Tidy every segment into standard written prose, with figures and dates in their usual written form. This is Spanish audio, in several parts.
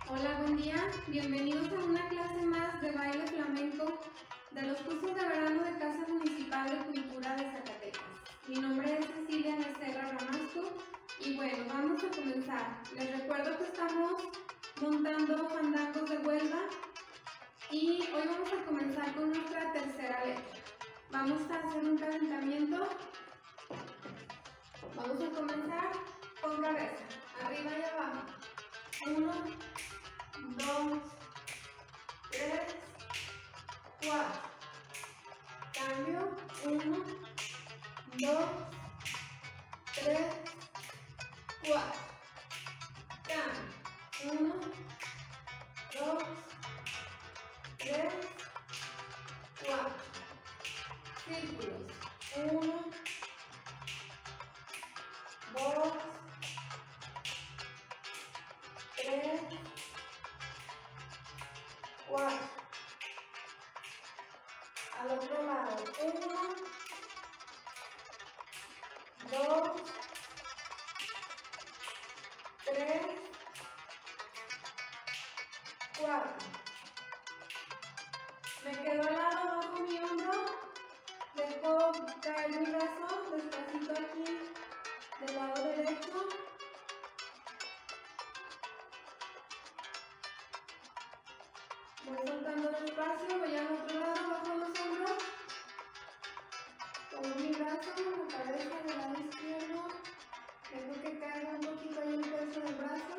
Hola, buen día. Bienvenidos a una clase más de baile flamenco de los cursos de verano de Casa Municipal de Cultura de Zacatecas. Mi nombre es Cecilia Becerra Ramasco y bueno, vamos a comenzar. Les recuerdo que estamos montando fandangos de Huelva y hoy vamos a comenzar con nuestra tercera letra. Vamos a hacer un calentamiento. Vamos a comenzar con cabeza, arriba y abajo. 1, 2, 3, 4. Cambio. 1, 2, 3, 4. Cambio. 1, 2, 3, 4. Círculos. 1, 2, 3, 4. Al otro lado. 1, 2, 3, 4. Me quedo al lado bajo mi hombro. Dejo caer mi brazo despacito aquí del lado derecho. Voy soltando despacio, voy al otro lado bajo los hombros. Pongo mi brazo en la cabeza del lado izquierdo. Dejo que caiga un poquito ahí el peso del brazo.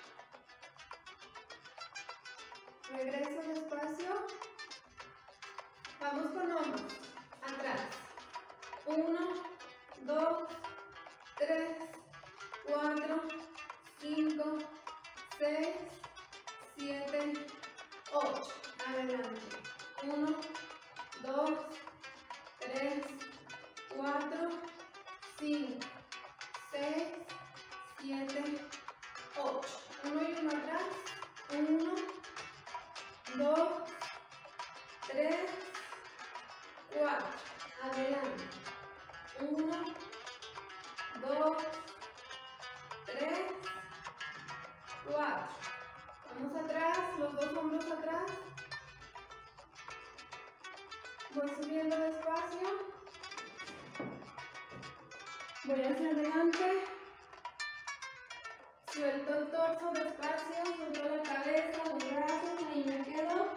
Regreso despacio. Vamos con hombros. Atrás. 1, 2, 3, 4, 5, 6, 7, 8. Adelante. 1, 2, 3, 4, 5, 6, 7, 8. Uno y uno atrás. 1, 2, 3, 4. Adelante. 1, 2, 3, 4. Vamos atrás, los dos hombros atrás. Voy subiendo despacio. Voy hacia adelante. Suelto el torso despacio, suelto la cabeza, los brazos, ahí me quedo.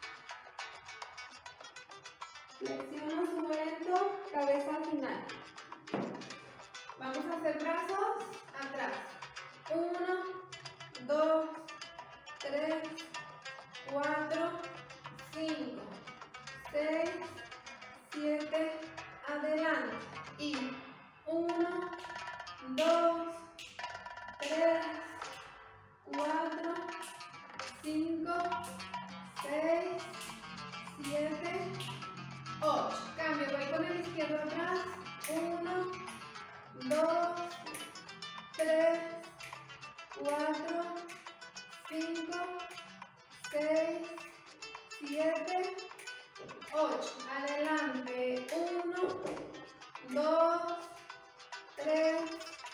Flexiono, subo lento, cabeza al final. Vamos a hacer brazos atrás. 1, 2, 3, 4, 5, 6, 7, adelante. Y 1, 2, 3, 4, 5, 6, 7, 8. Cambio, voy con el izquierdo atrás. 1, 2, 3, 4, 5, 6, 7, 8. Adelante. 1, 2, 3,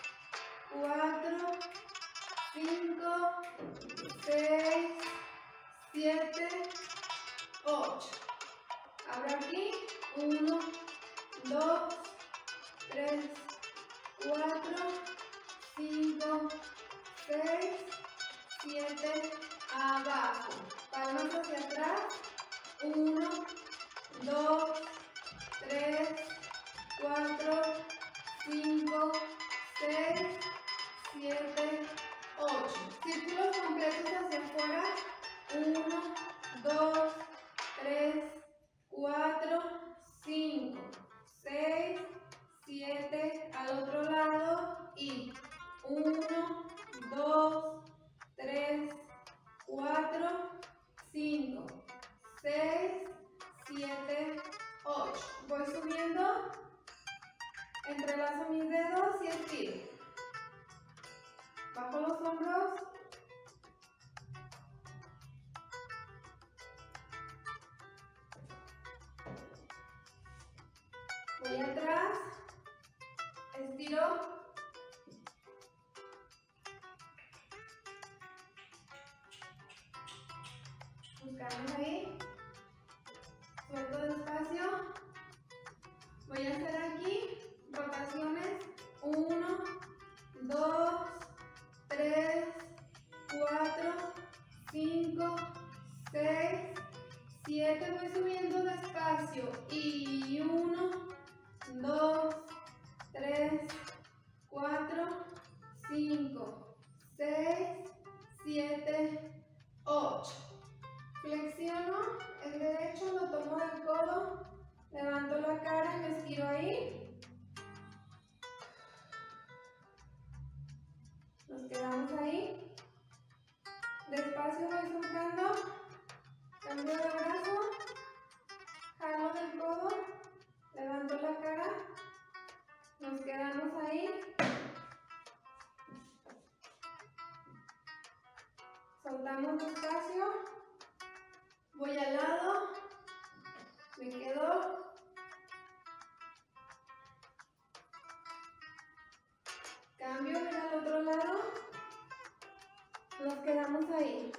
4, 5, 6, 7, 8. Abro aquí. 1, 2, 3, 4, 5, 6, 7, abajo. Palmas hacia atrás. 1, 2, 3, 4, 5, 6, 7, 8. Círculos completos hacia afuera. 1, 2, 3, 4, 5, 6, 7. Al otro lado. Y 1, 2, 3, 4, 5, 6, 7, 8. Voy subiendo. Entrelazo mis dedos y estiro. Bajo los hombros. Voy atrás. Estiro. Quedamos ahí. Suelto despacio. Voy a hacer aquí rotaciones. 1, 2, 3, 4, 5, 6, 7. Voy subiendo despacio. Y 1, 2, 3, 4, 5, 6, 7, 8. Flexiono el derecho, lo tomo del codo, levanto la cara y me estiro ahí. Nos quedamos ahí. Despacio voy soltando. Cambio de brazo. Jalo del codo. Levanto la cara. Nos quedamos ahí. Soltamos despacio. Voy al lado. Me quedo. Cambio, voy al otro lado. Nos quedamos ahí.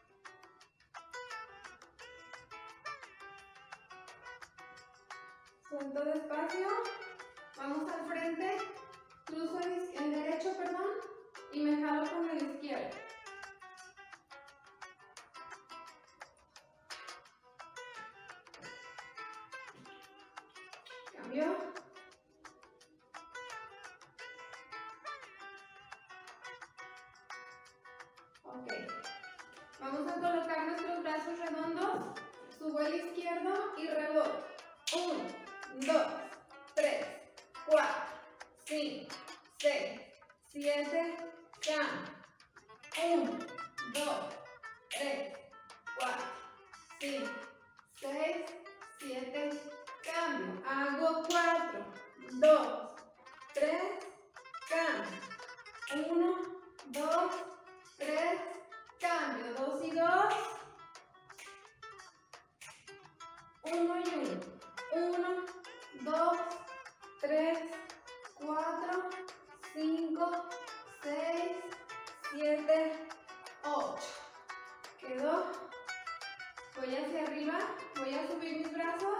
Suelto despacio. Vamos al frente. Cruzo el derecho, perdón. Y me jalo con el izquierdo. Cambio. Ok. Vamos a colocar nuestros brazos redondos. Subo el izquierdo y reboto. 1, 2, 3, 4, 5, 6, 7, cambio. 1, 2, 3, 4, 5, 6, 7, cambio. Hago 4, 2, 3, cambio. 1, 2, 3, cambio. 2 y 2. 1 y 1. 1, 2, 3, 4, 5, 6, 7, 8. Quedó. Voy hacia arriba. Voy a subir mis brazos.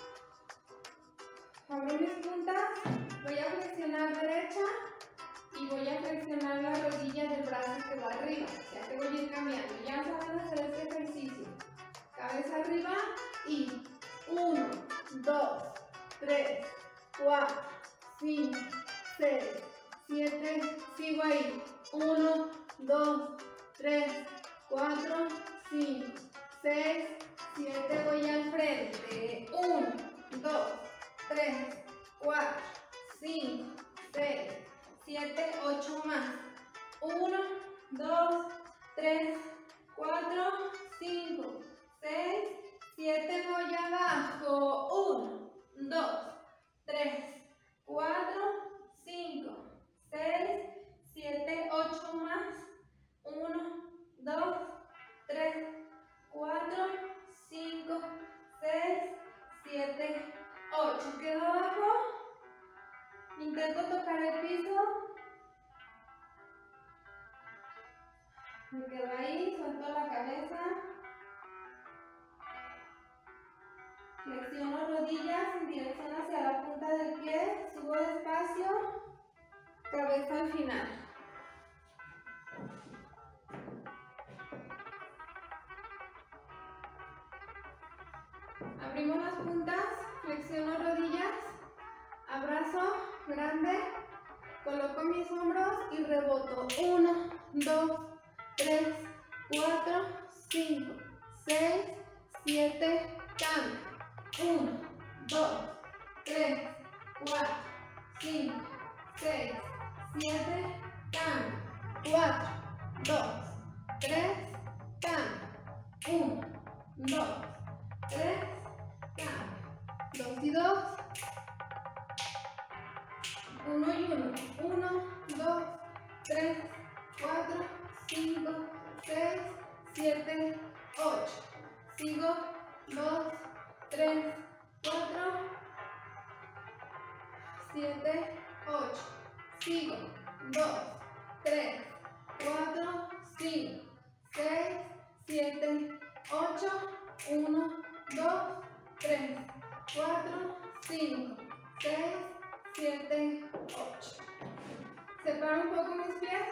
Abro mis puntas. Voy a flexionar derecha. Y voy a flexionar la rodilla del brazo que va arriba. Ya que voy a ir cambiando. Ya saben hacer este ejercicio. Cabeza arriba y 1, 2, 3, 4, 5, 6, 7, sigo ahí. 1, 2, 3, 4, 5, 6, 7, voy al frente. 1, 2, 3, 4, 5, 6, 7, 8 más. 1, 2, 3, 4, 5, 6, 7, voy abajo. 1, 2, 3, 4, 5, 6, 7, 8 más. 1, 2, 3, 4, 5, 6, 7, 8. Quedo abajo. Intento tocar el piso. Me quedo ahí, suelto la cabeza. Flexiono rodillas en dirección hacia la punta del pie. Subo despacio. Cabeza al final. Abrimos las puntas. Flexiono rodillas. Abrazo grande. Coloco mis hombros y reboto. 1, 2, 3, 4, 5, 6, 7, cambio. 1, 2, 3, 4, 5, 6, 7, cambio. 4, 2, 3, cambio. 1, 2, 3, cambio. 2 y 2. 1 y 1. 1, 2, 3, 4, 5, 6, 7, 8. Sigo. 2, 3, 4, 7, 8. Sigo. 2, 3, 4, 5, 6, 7, 8. 1, 2, 3, 4, 5, 6, 7, 8. Separo un poco mis pies.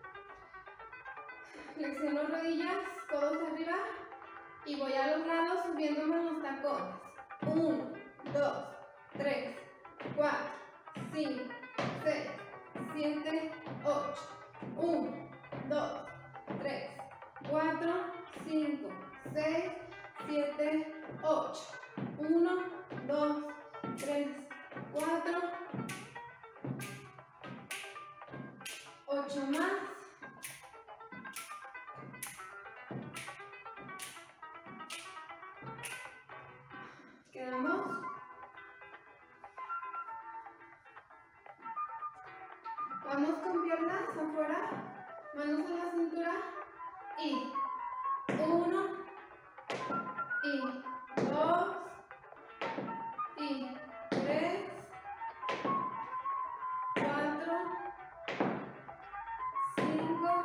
Flexiono rodillas, codos arriba. Y voy a los lados subiéndome los tacones. 1, 2, 3, 4, 5, 6, 7, 8. 1, 2, 3, 4, 5, 6, 7, 8. 1, 2, 3, 4, 8 más. Quedamos. Vamos con piernas afuera, manos en la cintura y 1 y 2 y 3, 4, 5,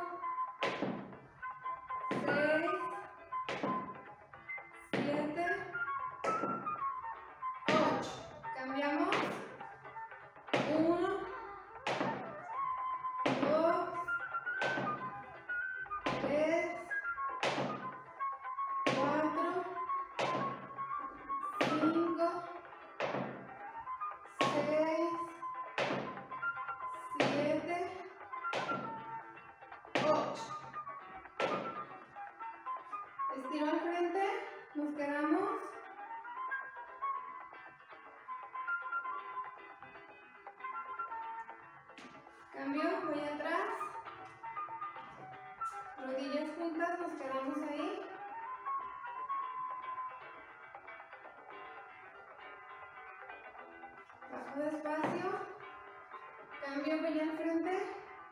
6, 7, 8. Cambiamos. 1, 2, 3, 4, 5, 6, 7, 8. Estiro al frente, nos quedamos. Cambio, voy atrás. Rodillas juntas, nos quedamos ahí. Bajo despacio. Cambio, voy al frente.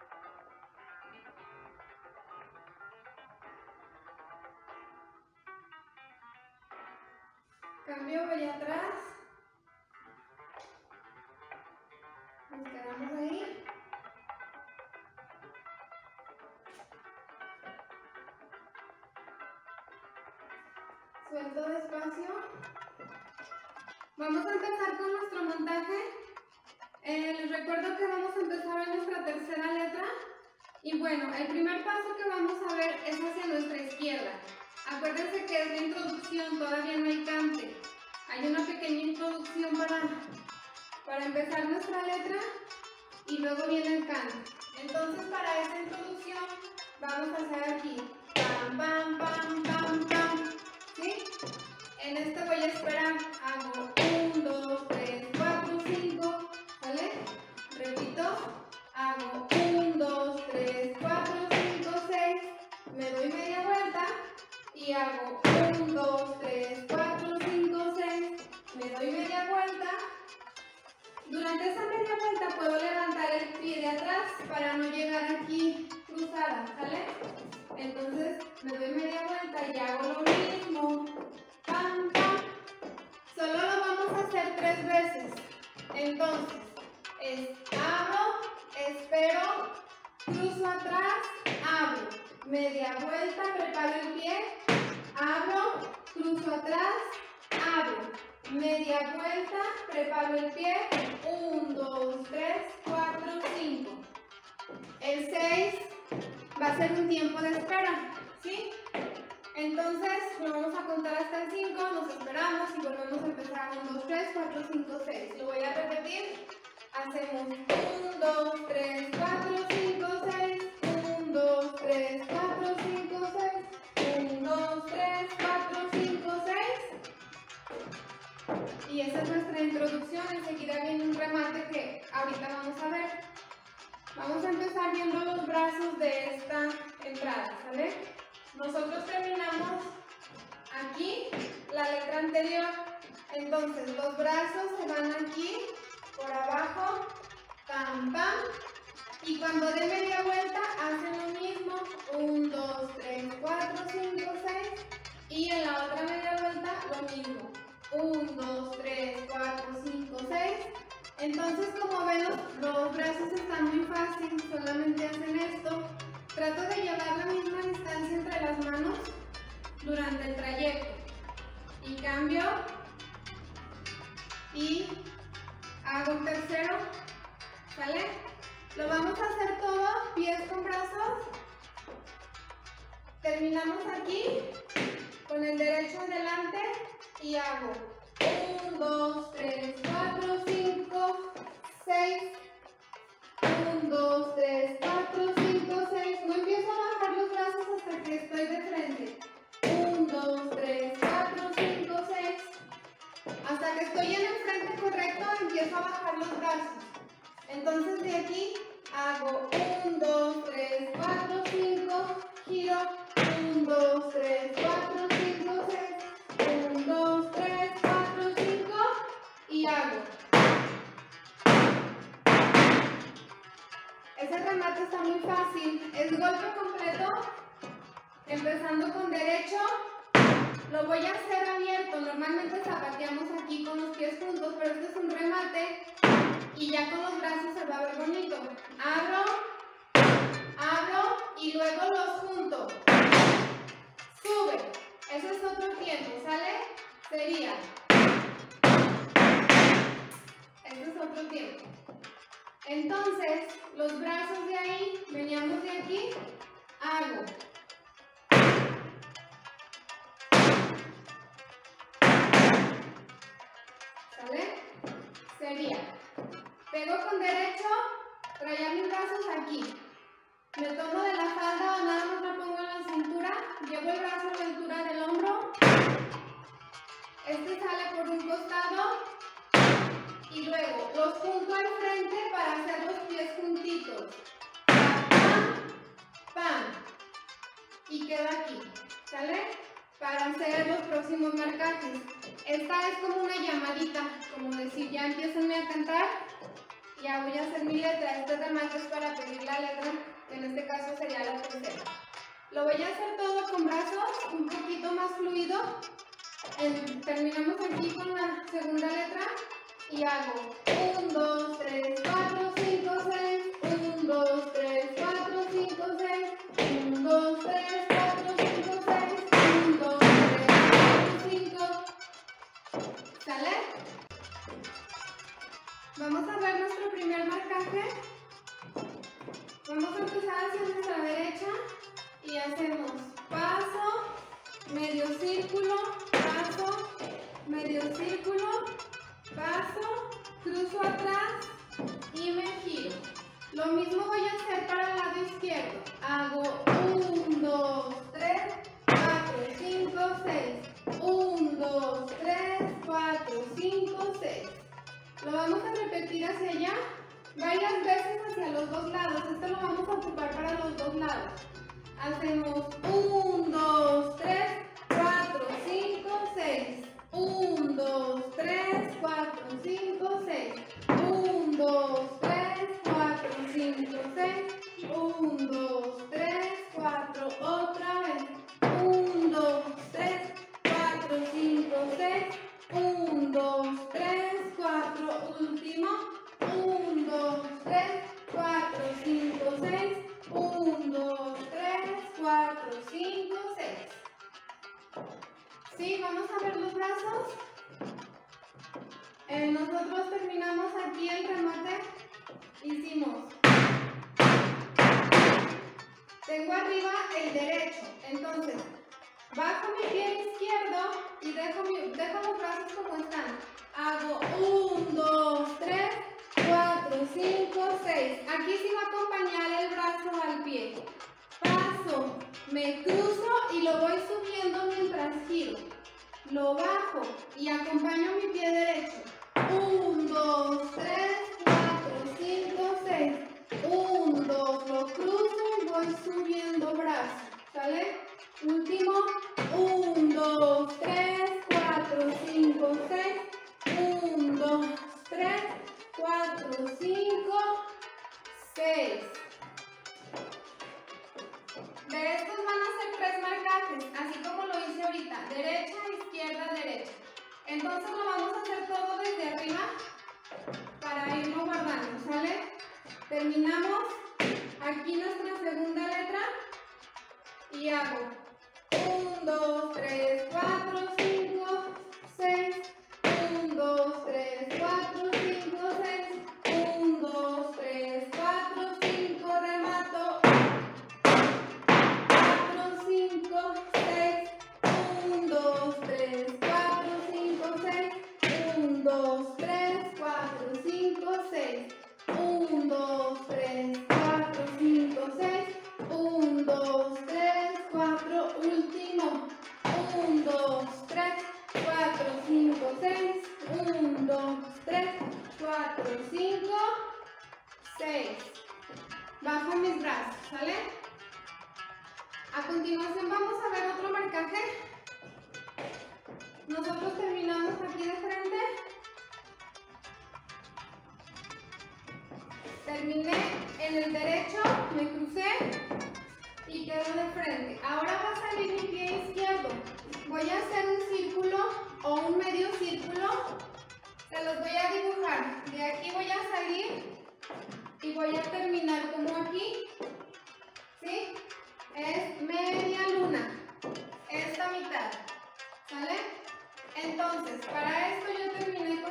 Cambio, voy atrás. Nos quedamos ahí. Suelto despacio. Vamos a empezar con nuestro montaje. Les recuerdo que vamos a empezar en nuestra tercera letra. Y bueno, el primer paso que vamos a ver es hacia nuestra izquierda. Acuérdense que es la introducción, todavía no hay cante. Hay una pequeña introducción para empezar nuestra letra y luego viene el cante. Entonces, para esta introducción vamos a hacer aquí pam, pam, pam, pam, pam. ¿Sí? En este voy a esperar. Hago 1, 2, 3, 4, 5. ¿Vale? Repito. Hago 1, 2, 3, 4, 5, 6. Me doy media vuelta. Y hago 1, 2, 3, 4, 5, 6. Me doy media vuelta. Durante esa media vuelta puedo levantar el pie de atrás para no llegar aquí cruzada, ¿sale? Entonces me doy media vuelta y hago lo mismo. Pam, pam. Solo lo vamos a hacer 3 veces. Entonces, abro, espero, cruzo atrás, abro. Media vuelta, preparo el pie, abro, cruzo atrás, abro. Media vuelta, preparo el pie, 1, 2, 3, 4, 5. El 6 va a ser un tiempo de espera, ¿sí? Entonces lo vamos a contar hasta el 5, nos esperamos y volvemos a empezar. 1, 2, 3, 4, 5, 6. Lo voy a repetir. Hacemos 1, 2, 3, 4, 5, 6. 1, 2, 3, 4, 5, 6. 1, 2, 3, 4, 5, 6. Y esa es nuestra introducción. Enseguida viene un remate que ahorita vamos a ver. Vamos a empezar viendo los brazos de esta entrada, ¿sale? Nosotros terminamos aquí la letra anterior. Entonces los brazos se van aquí, por abajo, pam, pam. Y cuando dé media vuelta, hacen lo mismo. 1, 2, 3, 4, 5, 6. Y en la otra media vuelta, lo mismo. 1, 2, 3, 4, 5, 6. Entonces, como ven, los brazos están muy fáciles, solamente hacen esto. Trato de llevar la misma distancia entre las manos durante el trayecto. cambio y hago un tercero, ¿sale? Lo vamos a hacer todo pies con brazos. Terminamos aquí con el derecho adelante y hago 1, 2, 3, 4, 5, 6. 1, 2, 3, 4, 5, 6. No empiezo a bajar los brazos hasta que estoy de frente. 1, 2, 3, 4, 5, 6. Hasta que estoy en el frente correcto, empiezo a bajar los brazos. Entonces de aquí hago 1, 2, 3, 4, 5, giro. 1, 2, 3, 4, 5, 6. 1, 2, 3, 4, 5 y hago. Ese remate está muy fácil, es golpe completo, empezando con derecho, lo voy a hacer abierto, normalmente zapateamos aquí con los pies juntos, pero este es un remate y ya con los brazos se va a ver bonito. Abro y luego los junto, sube, ese es otro tiempo, ¿sale? Sería, este es otro tiempo. Entonces, los brazos de ahí, veníamos de aquí, hago. ¿Sale? Sería, pego con derecho, traía mis brazos aquí. Me tomo de la falda o nada más la pongo en la cintura, llevo el brazo a la altura del hombro. Este sale por un costado. Y luego los junto al frente para hacer los pies juntitos. Pam, pam. Y queda aquí, ¿sale? Para hacer los próximos marcajes. Esta es como una llamadita, como decir, ya empiécenme a cantar, ya voy a hacer mi letra. Este remate es para pedir la letra, que en este caso sería la tercera. Lo voy a hacer todo con brazos, un poquito más fluido. Terminamos aquí con la segunda letra. Y hago 1, 2, 3, 4, 5, 6. 1, 2, 3, 4, 5, 6. 1, 2, 3, 4, 5, 6. 1, 2, 3, 4, 5. ¿Sale? Vamos a ver nuestro primer marcaje. Vamos a empezar hacia nuestra derecha y hacemos paso, medio círculo, paso, medio círculo, paso, cruzo atrás y me giro. Lo mismo voy a hacer para el lado izquierdo. Hago 1, 2, 3, 4, 5, 6. 1, 2, 3, 4, 5, 6. Lo vamos a repetir hacia allá varias veces hacia los dos lados. Esto lo vamos a ocupar para los dos lados. Hacemos 1, 2, 3, 4, 5, 6. 1, 2, 3, 4, 5, 6. 1, 2, 3, 4, 5, 6. 1, 2, 3, 4, otra vez. 1, 2, 3, 4, 5, 6. 1, 2, 3, 4, último. 1, 2, 3, 4, 5, 6. 1, 2, 3, 4, 5, 6. ¿Sí? Vamos a ver los brazos. Nosotros terminamos aquí el remate. Hicimos. Tengo arriba el derecho. Entonces, bajo mi pie izquierdo y dejo los brazos como están. Hago 1, 2, 3, 4, 5, 6. Aquí sí va a acompañar el brazo al pie. Paso, me cruzo y lo voy subiendo mientras giro. Lo bajo y acompaño mi pie derecho. 1, 2, 3, 4, 5, 6. 1, 2, lo cruzo y voy subiendo brazo. ¿Sale? Último. 1, 2, 3, 4, 5, 6. 1, 2, 3, 4, 5, 6. De estos van a ser 3 marcajes, así como lo hice ahorita, derecha, izquierda, derecha. Entonces lo vamos a hacer todo desde arriba para irlo guardando, ¿sale? Terminamos aquí nuestra segunda letra y hago 1, 2, 3, 4, 5, terminé en el derecho, me crucé y quedo de frente. Ahora va a salir mi pie izquierdo. Voy a hacer un círculo o un medio círculo. Se los voy a dibujar. De aquí voy a salir y voy a terminar como aquí. ¿Sí? Es media luna. Esta mitad. ¿Sale? Entonces, para esto yo terminé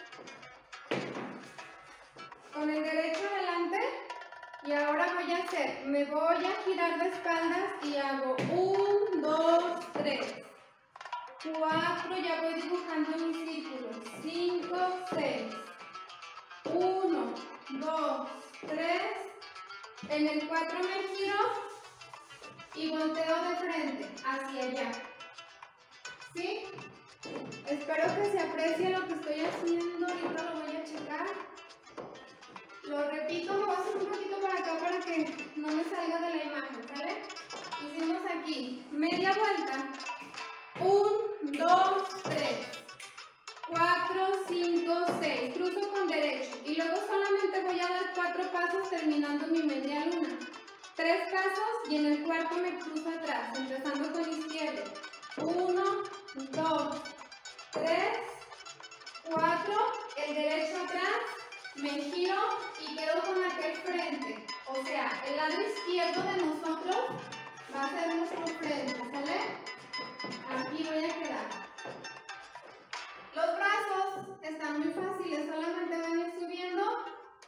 con el derecho delante. Y ahora voy a hacer, me voy a girar de espaldas y hago 1, 2, 3, 4, ya voy dibujando mis círculos, 5, 6, 1, 2, 3, en el 4 me giro y volteo de frente hacia allá. ¿Sí? Espero que se aprecie lo que estoy haciendo, ahorita lo voy a checar. Lo repito, me voy a hacer un poquito para acá para que no me salga de la imagen, ¿sale? Hicimos aquí media vuelta. 1, 2, 3, 4, 5, 6. Cruzo con derecho. Y luego solamente voy a dar 4 pasos terminando mi media luna. 3 pasos y en el cuarto me cruzo atrás, empezando con izquierdo. 1, 2, 3, 4. El derecho atrás. Me giro y quedo con aquel frente. O sea, el lado izquierdo de nosotros va a ser nuestro frente, ¿sale? Aquí voy a quedar. Los brazos están muy fáciles, solamente van a ir subiendo.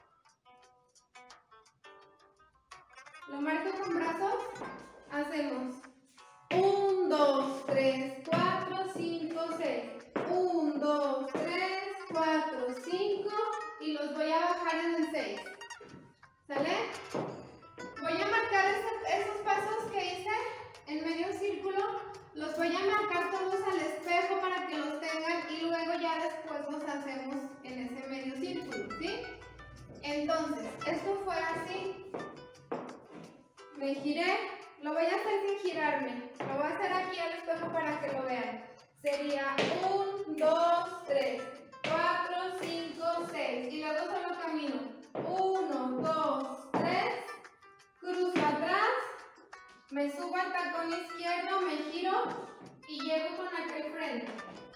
Lo marco con brazos. Hacemos 1, 2, 3, 4, 5, 6. 1, 2, 3, 4, 5. Y los voy a bajar en el 6. ¿Sale? Voy a marcar esos pasos que hice en medio círculo. Los voy a marcar todos al espejo para que los tengan y luego ya después los hacemos en ese medio círculo. ¿Sí? Entonces, esto fue así. Me giré. Lo voy a hacer sin girarme. Lo voy a hacer aquí al espejo para que lo vean. Sería 1, 2, 3. 4, 5, 6 y luego solo camino 1, 2, 3, cruzo atrás, me subo al tacón izquierdo, me giro y llego con aquel frente.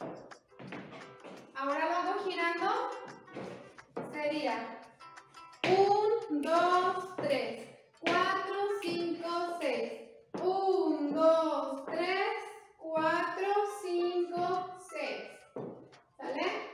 Ahora lo hago girando, sería 1, 2, 3, 4, 5, 6, 1, 2, 3, 4, 5, 6. ¿Sale?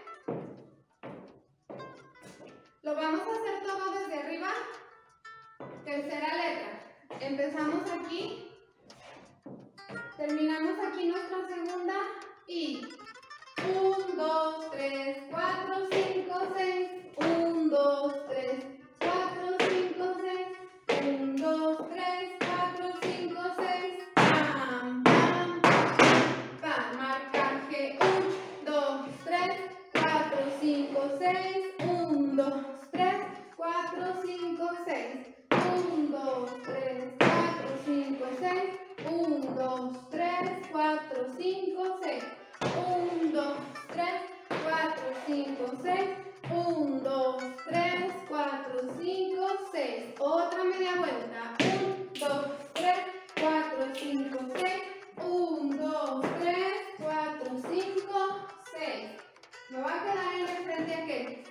Lo vamos a hacer todo desde arriba. Tercera letra. Empezamos aquí. Terminamos aquí nuestra segunda. Y 1, 2, 3, 4, 5, 6. 1, 2, 3, 4, 5, 6. 1, 2, 3, 4, 5, 6. Pam, pam, pam. Marcaje 1, 2, 3, 4, 5, 6. 1, 2, 3, 4, 5, 6. 1, 2, 3, 4, 5, 6. 1, 2, 3, 4, 5, 6. 1, 2, 3, 4, 5, 6. 1, 2, 3, 4, 5, 6. Otra media vuelta. 1, 2, 3, 4, 5, 6. 1, 2, 3, 4, 5, 6. Me va a quedar en el frente aquel.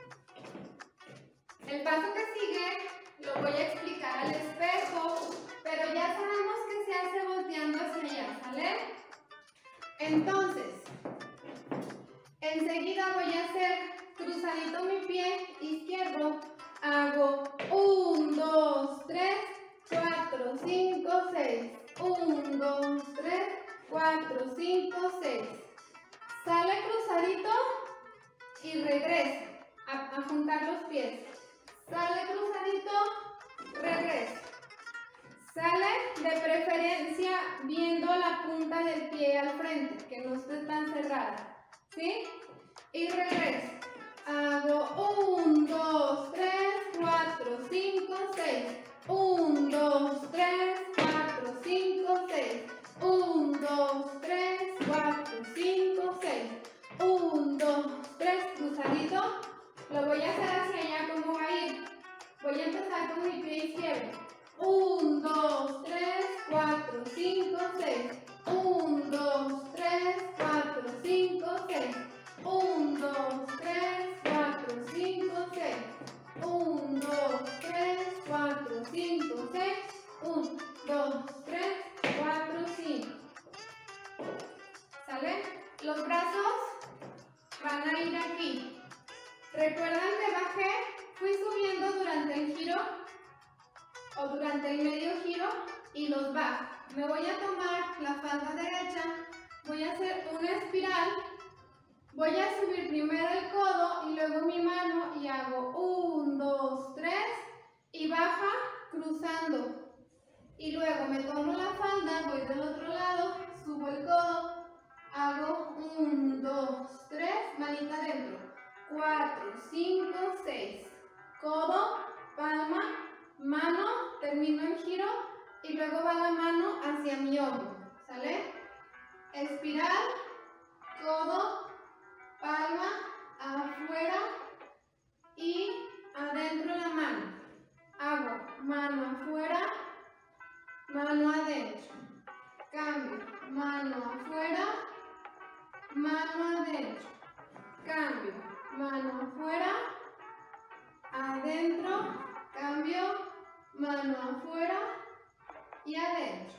El paso que sigue lo voy a explicar al espejo, pero ya sabemos que se hace volteando hacia allá, ¿sale? Entonces, enseguida voy a hacer cruzadito mi pie izquierdo. Hago 1, 2, 3, 4, 5, 6. 1, 2, 3, 4, 5, 6. Sale cruzadito y regresa a juntar los pies. Sale cruzadito, regresa. Sale de preferencia viendo la punta del pie al frente, que no esté tan cerrada. ¿Sí? Y regresa. Hago 1, 2, 3, 4, 5, 6. 1, 2, 3, 4, 5, 6. 1, 2, 3, 4, 5, 6. 1, 2, 3, cruzadito. Lo voy a hacer hacia allá, ¿cómo va a ir? Voy a Los brazos van a ir aquí. ¿Recuerdan que bajé? Fui subiendo durante el giro o durante el medio giro y los bajo. Me voy a tomar la falda derecha, voy a hacer una espiral, voy a subir primero el codo y luego mi mano y hago 1, 2, 3 y baja cruzando. Y luego me tomo la falda, voy del otro lado, subo el codo, hago 1, 2, 3, manita adentro, 4, 5, 6, codo, palma, mano, termino el giro y luego va la mano hacia mi hombro, ¿sale? Espiral, codo, palma, afuera y adentro la mano. Hago mano afuera, mano adentro, cambio, mano afuera, mano adentro, cambio, mano afuera, adentro, cambio, mano afuera y adentro.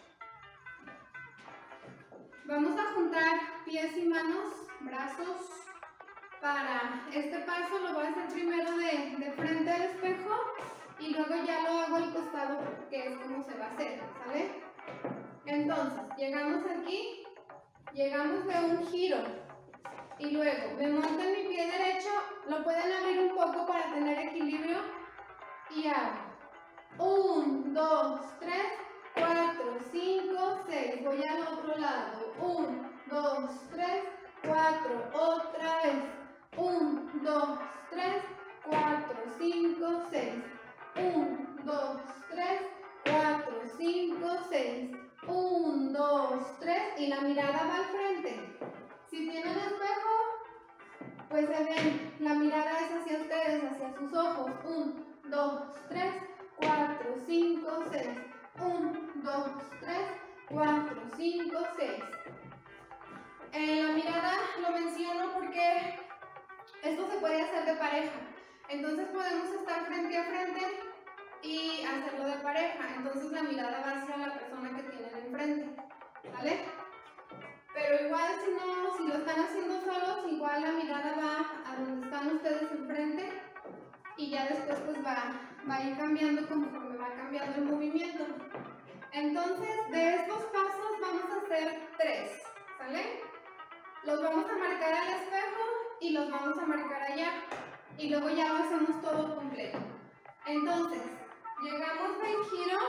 Vamos a juntar pies y manos, brazos. Para este paso lo voy a hacer primero de frente al espejo y luego ya lo hago al costado, que es como se va a hacer, ¿sale? Entonces, llegamos aquí, llegamos de un giro y luego me monto en mi pie derecho, lo pueden abrir un poco para tener equilibrio y hago 1, 2, 3, 4, 5, 6, voy al otro lado, 1, 2, 3, 4, otra vez, 1, 2, 3, 4, 5, 6, 1, 2, 3, 4, 5, 6, 1, 2, 3 y la mirada va al frente. Si tienen espejo, pues se ven, la mirada es hacia ustedes, hacia sus ojos, 1, 2, 3, 4, 5, 6, 1, 2, 3, 4, 5, 6. La mirada lo menciono porque esto se puede hacer de pareja. Entonces podemos estar frente a frente y hacerlo de pareja. Entonces la mirada va hacia la persona que tienen enfrente, ¿vale? Pero igual si lo están haciendo solos, igual la mirada va a donde están ustedes enfrente y ya después pues va a ir cambiando conforme va cambiando el movimiento. Entonces de estos pasos vamos a hacer 3, ¿sale? Los vamos a marcar al espejo y los vamos a marcar allá. Y luego ya lo hacemos todo completo. Entonces, llegamos del giro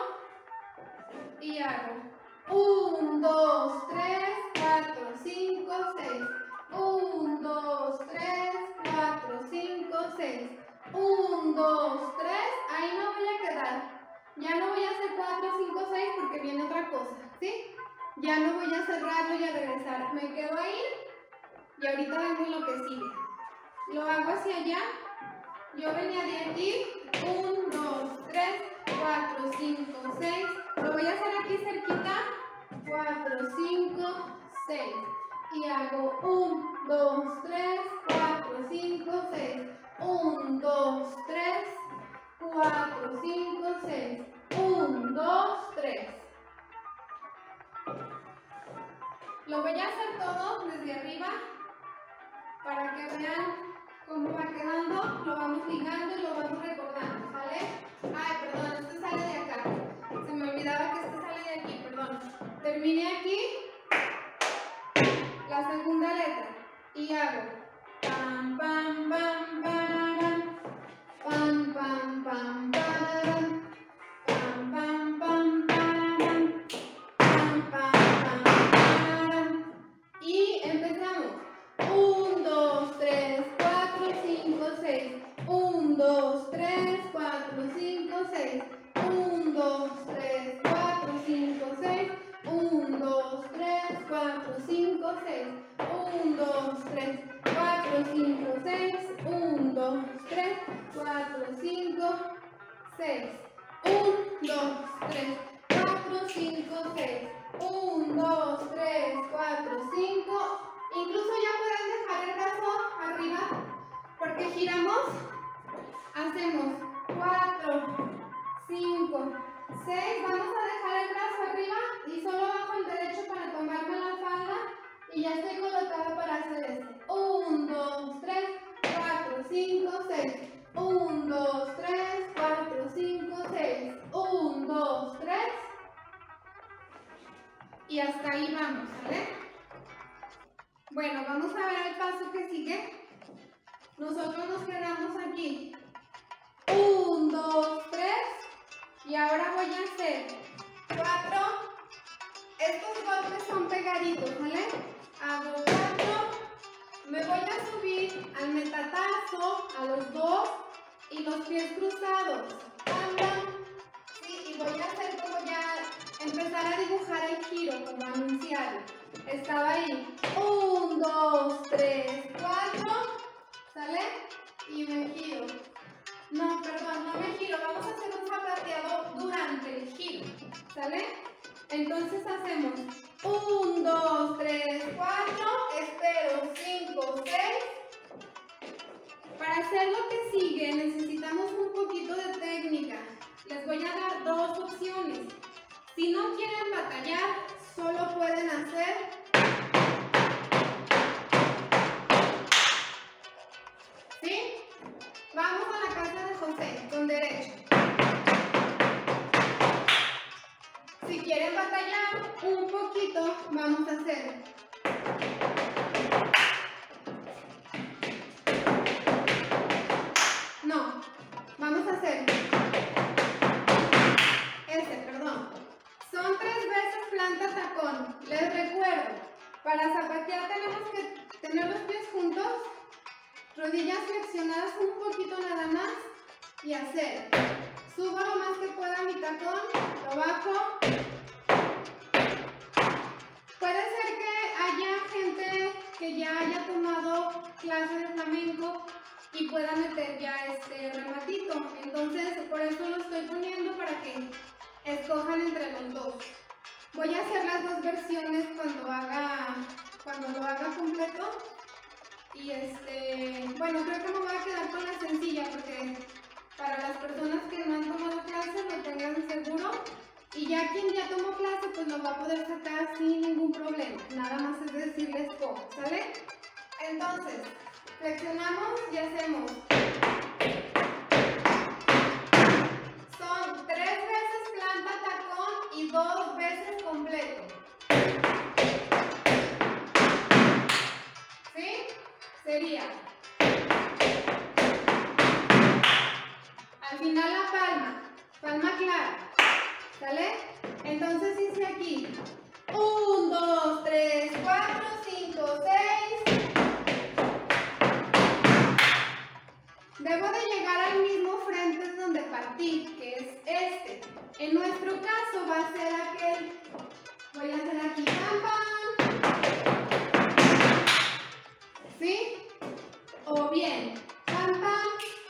y hago 1, 2, 3, 4, 5, 6. 1, 2, 3, 4, 5, 6. 1, 2, 3. Ahí no voy a quedar. Ya no voy a hacer 4, 5, 6 porque viene otra cosa, ¿sí? Ya no voy a cerrarlo y a regresar. Me quedo ahí y ahorita vengo en lo que sigue. Lo hago hacia allá. Yo venía de aquí. 1, 2, 3, 4, 5, 6. Lo voy a hacer aquí cerquita. 4, 5, 6. Y hago 1, 2, 3, 4, 5, 6. 1, 2, 3, 4, 5, 6. 1, 2, 3. Lo voy a hacer todo desde arriba para que vean cómo va quedando. Lo vamos ligando y lo vamos recordando, ¿sale? Ay, perdón, este sale de acá. Se me olvidaba que este sale de aquí, perdón. Terminé aquí la segunda letra y hago pam, pam, pam, pam, pam, pam, pam, pam, pam, pam, pam, pam, pam, pam, pam. Y empezamos. 1, 2, 3, 4, 5, 6. 1, 2, 3, 4, 5, 6. 1, 2, 3, 4, 5, 6. 1, 2, 3, 4, 5, 6. 1, 2, 3, 4, 5, 6. 1, 2, 3, 4, 5, 6. 1, 2, 3, 4, 5, 6. 1, 2, 3, 4, 5. Incluso ya pueden dejar el brazo arriba porque giramos, hacemos 4, 5, 6, vamos a dejar el brazo arriba y solo bajo el derecho para tomarme la falda y ya estoy colocada para Bueno, vamos a ver el paso que sigue. Nosotros nos quedamos aquí. 1, 2, 3. Y ahora voy a hacer 4. Estos golpes son pegaditos, ¿vale? Hago 4. Me voy a subir al metatazo, a los 2 y los pies cruzados. Sí, y voy a hacer como ya empezar a dibujar el giro, como anunciarlo. Estaba ahí. 1, 2, 3, 4. ¿Sale? Y me giro. No, perdón, no me giro. Vamos a hacer un zapateado durante el giro. ¿Sale? Entonces hacemos 1, 2, 3, 4. Espero 5, 6. Para hacer lo que sigue necesitamos un poquito de técnica. Les voy a dar 2 opciones. Si no quieren batallar, solo pueden hacer ¿sí? Vamos a la casa de José, con derecho. Si quieren batallar un poquito, vamos a hacer no, vamos a hacer perdón. Son 3 veces planta tacón. Les recuerdo, para zapatear tenemos que tener los pies juntos, rodillas flexionadas un poquito nada más y hacer. Subo lo más que pueda mi tacón, lo bajo. Puede ser que haya gente que ya haya tomado clases de flamenco y pueda meter ya este rematito. Entonces, por eso lo estoy poniendo para que escojan entre los dos. Voy a hacer las 2 versiones cuando lo haga completo. Y bueno, creo que me voy a quedar con la sencilla porque para las personas que no han tomado clase lo tengan seguro. Y ya quien ya tomó clase pues lo va a poder sacar sin ningún problema. Nada más es decirles cómo, ¿sale? Entonces, flexionamos y hacemos. Son 3 veces planta tacón y 2 veces completo. ¿Sí? Sería. Al final la palma clara. ¿Sale? Entonces hice aquí 1, 2, 3, 4, 5, 6. Debo de llegar al mismo frente donde partí, que es este. En nuestro caso va a ser aquel. Voy a hacer aquí pam pam. ¿Sí? O bien pam pam.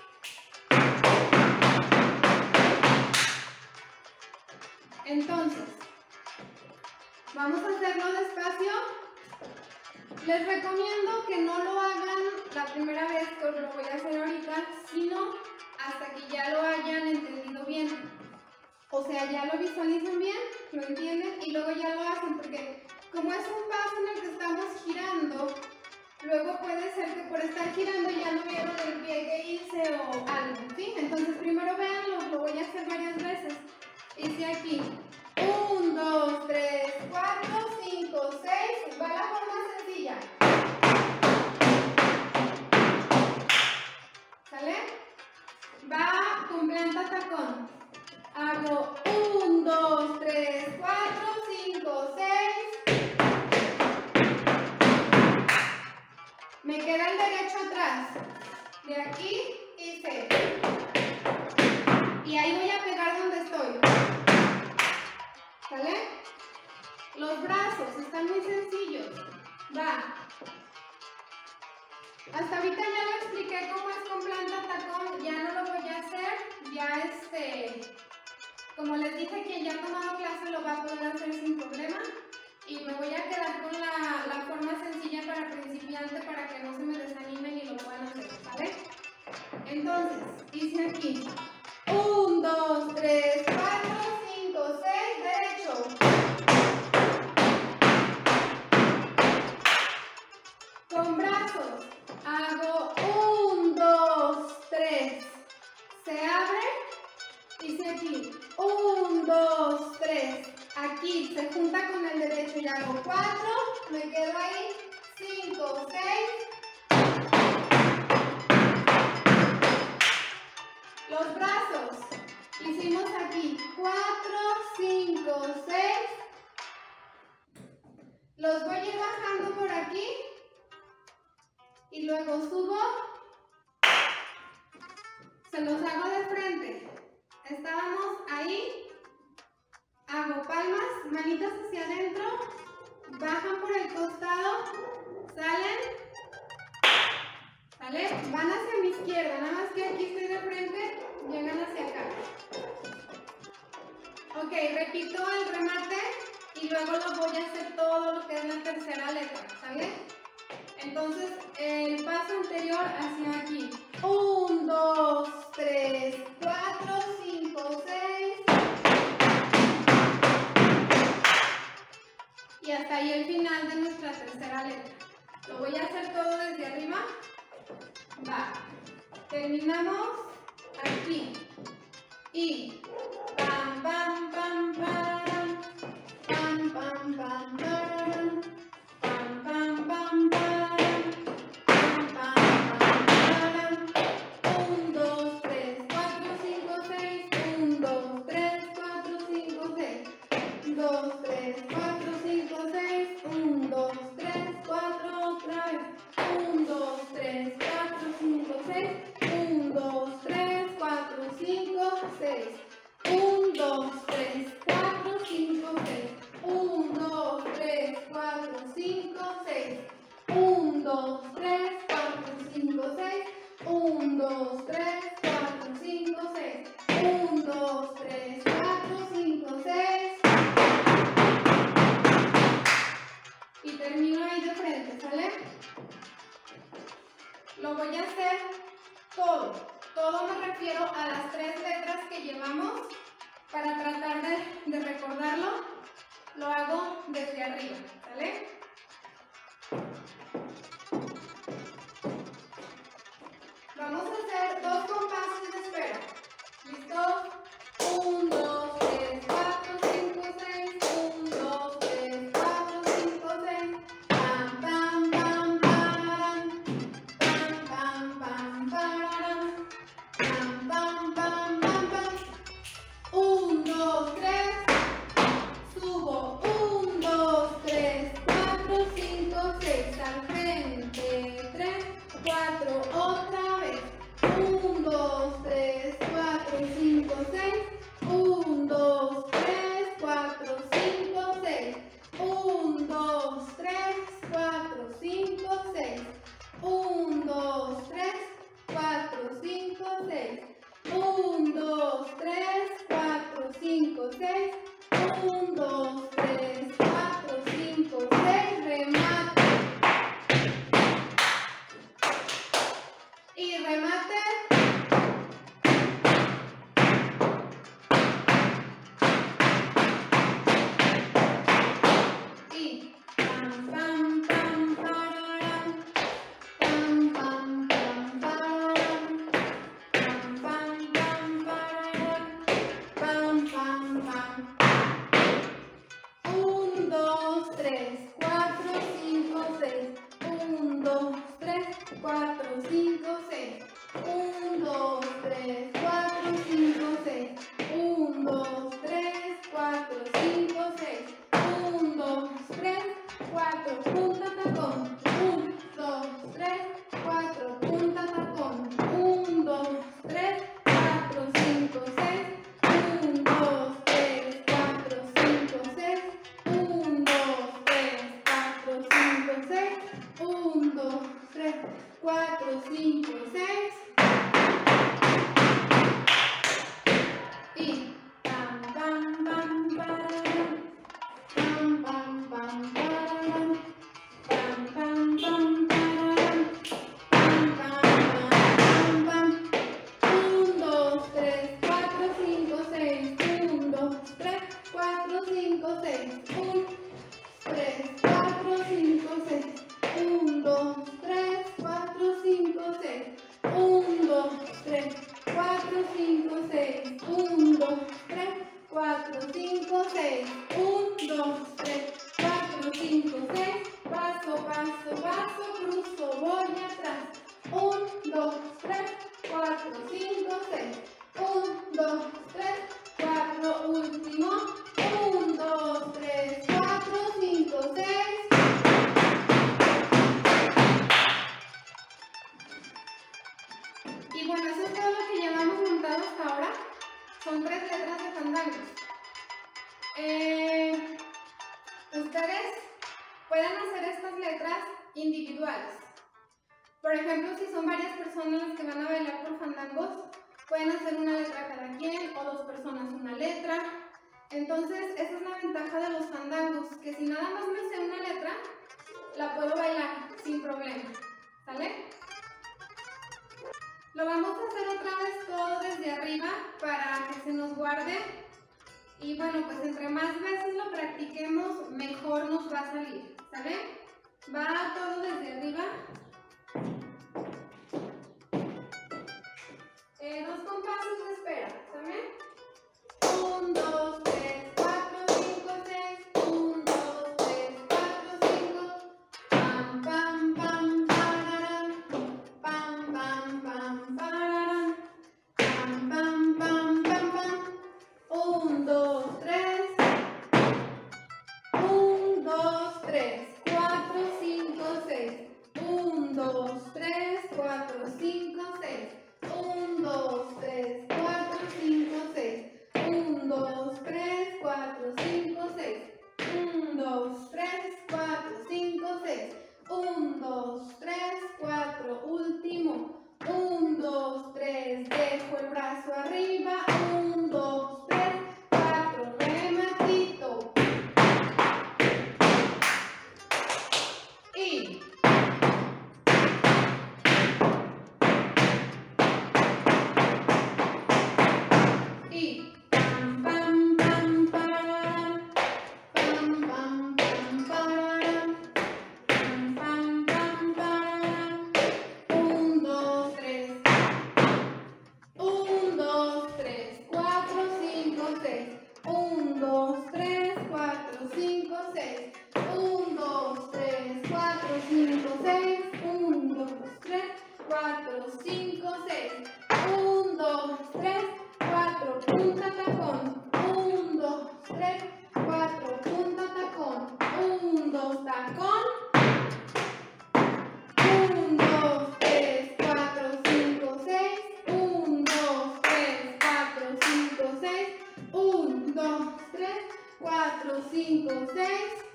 Entonces, vamos a hacerlo despacio. Les recomiendo que no lo hagan la primera vez que lo voy a hacer ahorita, sino hasta que ya lo hayan entendido bien. O sea, ya lo visualizan bien, lo entienden y luego ya lo hacen, porque como es un paso en el que estamos girando, luego puede ser que por estar girando ya no vieron el pie que hice o algo, ¿sí? Entonces primero véanlo, lo voy a hacer varias veces. Hice aquí 1, 2, 3, 4, 5, 6. Va la forma sencilla. ¿Sale? Va con planta tacón. Hago 1, 2, 3, 4, 5, 6. Me queda el derecho atrás. De aquí hice. Y ahí voy a pegar donde estoy. ¿Sale? Los brazos están muy sencillos. Va. Hasta ahorita ya lo expliqué cómo es con planta tacón. Ya no lo voy a hacer. Ya como les dije, quien ya ha tomado clase lo va a poder hacer sin problema. Y me voy a quedar con la forma sencilla para principiante para que no se me desanimen y lo puedan hacer. ¿Vale? Entonces, hice aquí 1, 2, 3, 4, 5, 6, derecho. Con brazos hago 1, 2, 3. Se abre. Hice aquí 1, 2, 3. Aquí se junta con el derecho y hago 4. Me quedo ahí. 5, bajando por aquí y luego subo, se los hago de frente. Estábamos ahí, hago palmas, manitas hacia adentro, bajan por el costado, salen, ¿sale? Van hacia mi izquierda, nada más que aquí estoy de frente, llegan hacia acá. Ok, repito el remate y luego lo voy a hacer todo lo que es la tercera letra, ¿sale? Entonces, el paso anterior hacia aquí. 1, 2, 3, 4, 5, 6. Y hasta ahí el final de nuestra tercera letra. Lo voy a hacer todo desde arriba. Va. Terminamos aquí. Y pam, pam, pam, pam, pam, pam, pam, pam, pam, pam, pam, pam, pam, pam, 1, 2, 3, 4, 5, 6. 1, 2, 3, 4, 5, 6. 2, 3, 4, 5, 6. 1, 2, 3, 4, otra vez. 1, 2, 3, 4, 5, 6. 1, 2, 3, 4, 5, 6. 1, 2, 3, 4, 5, 6. 1, 2, 3, 4, 5, 6. 1, 2, 3, 4, 5, 6. 1, 2, 3, 4, 5, 6. 1, 2, 3, 4, 5, 6. Y termino ahí de frente, ¿sale? Lo voy a hacer todo. Todo me refiero a las 3 letras que llevamos. Para tratar de recordarlo, lo hago desde arriba, ¿sale? Vamos a hacer 2 compases de espera. ¿Listo? 1, 2, 3, 4, 5, 6. 1, 2, 3, 4, 5, 6. Pam, pam, pam, pam. Pam, pam, pam, pam. Pam, pam, pam, pam, pam. 1, 2, 3. Subo. 1, 2, 3, 4, 5, 6. Al frente. 3, 4. Otra vez. 1, 2, 3, 4, 5, 6. 1, 2, 3, 4, 5, 6. 1, 2, 3, 4, 5, 6. 1, 2, 3, 4, 5, 6. 1, 2, 3, 4, 5, 6. 1, 2, 3, 4, 5, 6. Remate. Y remate. Y pam, pam, pam, pararam. Pam, pam, pam, pararam. Pam, pam, pam, pararam. Pam, pam, pam. 1, 2, 3, 4, 5, 6. 1, 2, 3, 4, 5, 6. 1, 2, 3, 4, 5, 6. 1, 2, 3, 4, 5, 6. 1, 2, 3, 4, punta tacón. 1, 2, 3, 4, punta tacón. 1, 2, 3, 4, 5, 6. 1, 2, 3, 4, 5, 6. 1, 2, 3, 4, 5, 6. 1, 2, 3, 4, 5, 6. Y pam, pam, pam, pam. Pam, pam, pam, pam. Pam, pam, pam, pam. Pam, pam, pam, pam. 1, 2, 3, 4, 5, 6. 1, 2, 3, 4, 5, 6. 1, 3, 4, 5, 6. 1, 2, 3, 4, 5, 6. 1, pueden hacer estas letras individuales. Por ejemplo, si son varias personas las que van a bailar por fandangos, pueden hacer una letra cada quien o 2 personas una letra. Entonces, esa es la ventaja de los fandangos, que si nada más me sé una letra, la puedo bailar sin problema, ¿sale? Lo vamos a hacer otra vez todo desde arriba para que se nos guarde. Y bueno, pues entre más veces lo practiquemos, mejor nos va a salir, ¿sale? Va todo desde arriba. 2 compases de espera, ¿sale? 1, 2, 3, 4, 5, 6. 1, 2, 3, 4, 5. Pam, pam, pam, pararam. Pam, pam, pam, pararam. Pam, pam, pam, pam, pam. 1, 2, 3. 1, 2, 3, 4, 5, 6. 1, 2, 3, 4, 5, 6. 1, 2, 3, 4, 5, 6. 1, 2, 3, 4, 5, 6. 1, 2, 3, 4, 5, 6. 1, 2, 3, 4, último. 1, 2, 3, dejo el brazo arriba. 1, 2, 3, 4, rematito. Y pam, pam, pam, pararam. Pam, pam, pam, pararam. Pam, pam, pam, pararam. 1, 2, 3. 1, 2, 3, 4, 5, 6. 1, 2, 3, 4, 5, 6. 1, 2, 3, 4, 5, 6. 1, 2, 3, 4, 5, 6. 1, 2, 3, 4, punta tacón. 1, 2, 3, 4, punta tacón. 1, 2, tacón. 1, 2, 3, 4, 5, 6. 1, 2, 3, 4, 5, 6. 1, 2, 3, 4, 5, 6.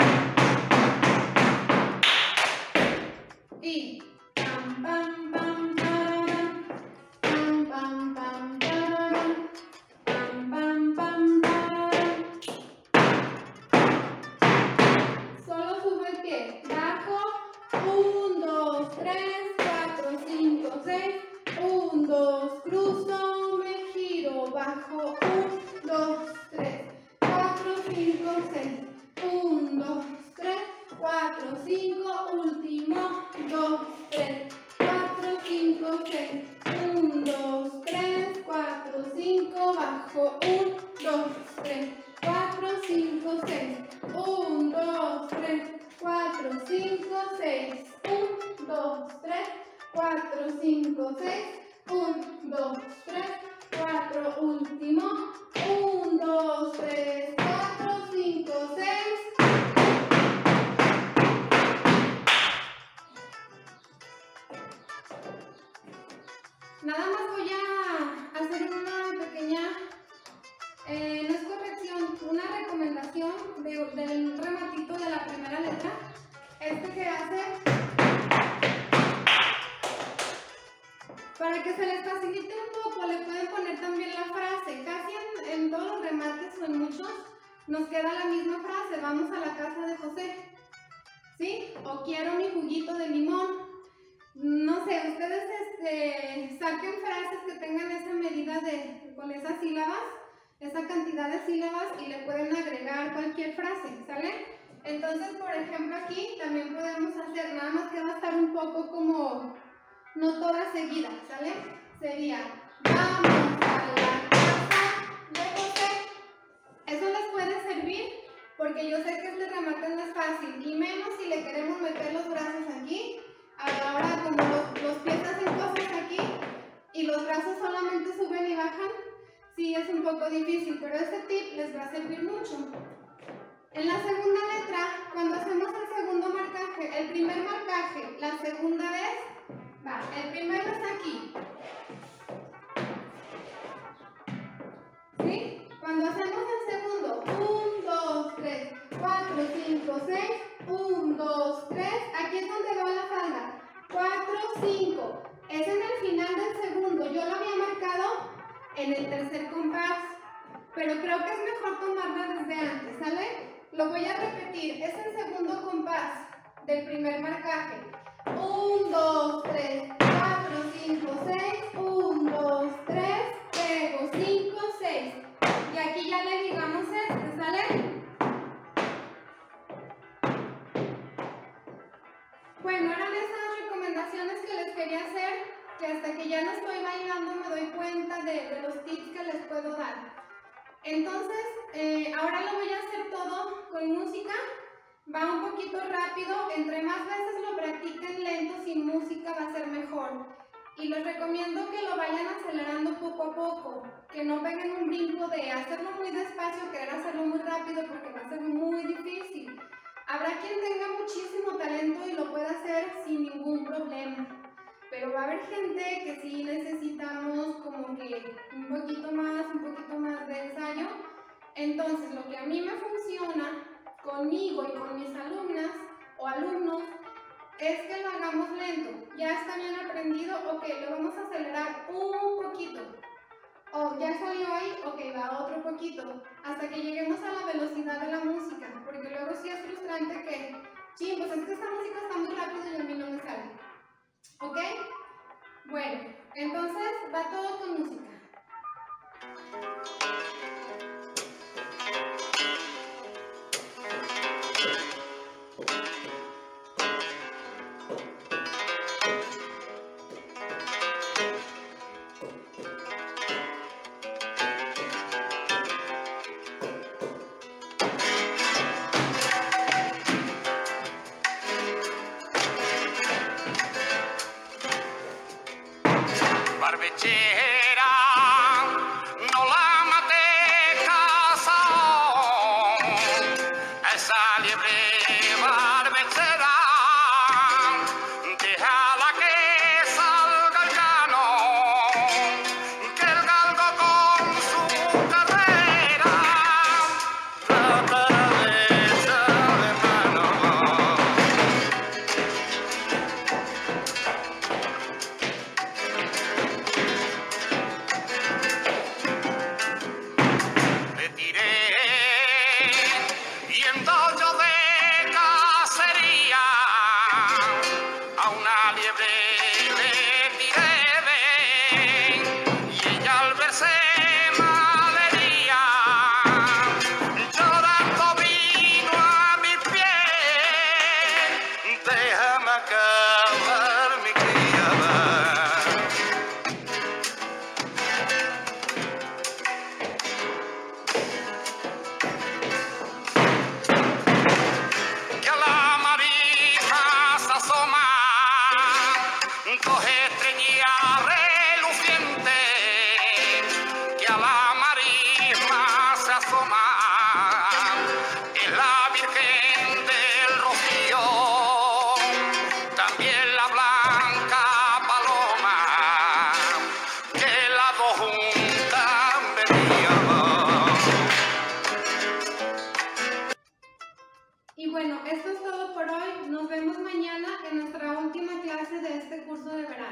Y pam, pam, pam, pararam. Pam, pam, pam, pararam. Pam, pam, pam, pararam. Solo subo el pie. Bajo. 1, 2, 3, 4, 5, 6. 1, 2, cruzo, me giro. Bajo. 1, 2, 3, 4, 5, 6. 1, 2, 3, 4, 5. Último. 2, 3, 4, 5, 6. 1, 2, 3, 4, 5. Bajo. 1, 2, 3, 4, 5, 6. 1, 2, 3, 4, 5, 6. 1, 2, 3, 4, 5, 6. 1, 2, 3, 4. Último. 1, 2, 3, 4, 5, 6. Nada más voy a hacer una pequeña, no es corrección, una recomendación del rematito de la primera letra. Que hace para que se les facilite un poco, le pueden poner también la frase. Casi en todos los remates o en muchos nos queda la misma frase. Vamos a la casa de José, ¿sí? O quiero mi juguito de limón. No sé, ustedes saquen frases que tengan esa medida con esas sílabas, esa cantidad de sílabas, y le pueden agregar cualquier frase, ¿sale? Entonces, por ejemplo, aquí también podemos hacer, nada más que va a estar un poco como, no toda seguida, ¿sale? Sería, vamos a la casa de José. Eso les puede servir porque yo sé que este remate no es fácil, y menos si le queremos meter los brazos aquí. Ahora, como los pies hacen cosas aquí y los brazos solamente suben y bajan, sí es un poco difícil, pero este tip les va a servir mucho. En la segunda letra, cuando hacemos el segundo marcaje, el primer marcaje, la segunda vez, va, el primero es aquí. ¿Sí? Cuando hacemos el segundo, 1, 2, 3, 4, 5, 6, 1, 2, 2, 3. Aquí es donde va la falda. 4, 5. Es en el final del segundo. Yo lo había marcado en el tercer compás, pero creo que es mejor tomarla desde antes, ¿sale? Lo voy a repetir. Es el segundo compás del primer marcaje. 1, 2, 3, 4, 5, 6. 1, 2, 3. Pego. 5, 6. Y aquí ya le ligamos este, ¿sale? Bueno, eran esas recomendaciones que les quería hacer, que hasta que ya no estoy bailando me doy cuenta de los tips que les puedo dar. Entonces, ahora lo voy a hacer todo con música. Va un poquito rápido, entre más veces lo practiquen lento sin música va a ser mejor. Y les recomiendo que lo vayan acelerando poco a poco, que no peguen un brinco de hacerlo muy despacio, querer hacerlo muy rápido porque va a ser muy difícil. Habrá quien tenga muchísimo talento y lo pueda hacer sin ningún problema, pero va a haber gente que sí necesitamos como que un poquito más de ensayo. Entonces, lo que a mí me funciona conmigo y con mis alumnas o alumnos es que lo hagamos lento. Ya está bien aprendido, ok, lo vamos a acelerar un poquito. O ya salió ahí, ok, va otro poquito, hasta que lleguemos a la velocidad de la música, porque luego sí es frustrante que, sí, pues es que esta música está muy rápida y a mí no me sale. ¿Ok? Bueno, entonces va todo con música. Barbechera, no la mate casao, esa liebre barbechera, déjala que salga el gano, que el galgo con su carrera tratará de echarle mano. Coge estrella reluciente, que a la marisma se asoma, es la Virgen del Rocío, también la blanca paloma, que las dos juntas venían. Y bueno, esto es todo por hoy. Nos vemos mañana en nuestra última clase de este curso de verano.